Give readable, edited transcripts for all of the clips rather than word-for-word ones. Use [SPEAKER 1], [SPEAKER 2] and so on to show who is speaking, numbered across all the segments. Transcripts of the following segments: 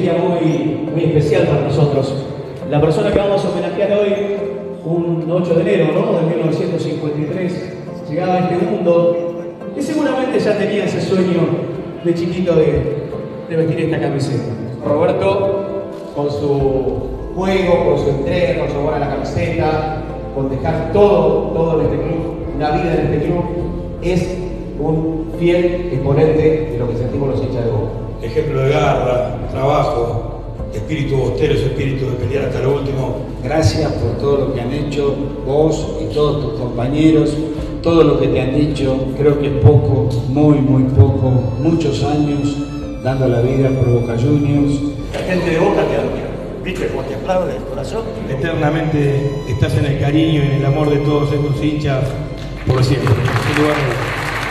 [SPEAKER 1] día muy especial para nosotros. La persona que vamos a homenajear hoy, un 8 de enero, ¿no?, de 1953, llegaba a este mundo que seguramente ya tenía ese sueño de chiquito de vestir esta camiseta. Roberto, con su juego, con su entrega, con su amor a la camiseta, con dejar todo en este club, una vida en este club, es un fiel exponente de lo que sentimos los hinchas de Boca.
[SPEAKER 2] Ejemplo de garra, trabajo, espíritu bostero, ese espíritu de pelear hasta lo último.
[SPEAKER 3] Gracias por todo lo que han hecho vos y todos tus compañeros, todo lo que te han dicho. Creo que es poco, muy poco, muchos años dando la vida por Boca Juniors.
[SPEAKER 4] La gente de Boca te admira, ¿viste cómo te aplaude el corazón?
[SPEAKER 2] Eternamente estás en el cariño y en el amor de todos estos hinchas por siempre. Sin lugar a dudas.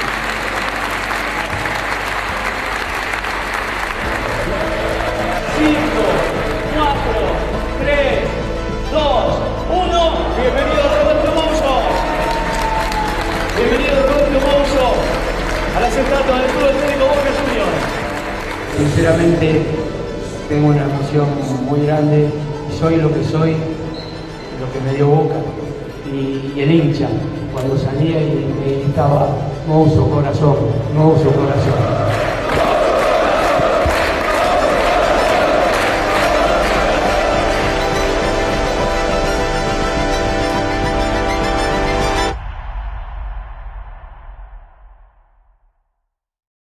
[SPEAKER 1] Bienvenido Roberto Mouso. Bienvenido Roberto Mouso a las estatuas del Club Atlético Boca Juniors.
[SPEAKER 5] Sinceramente tengo una emoción muy grande. Soy lo que soy, lo que me dio Boca y el hincha cuando salía y me gritaba Mouso corazón, Mouso corazón.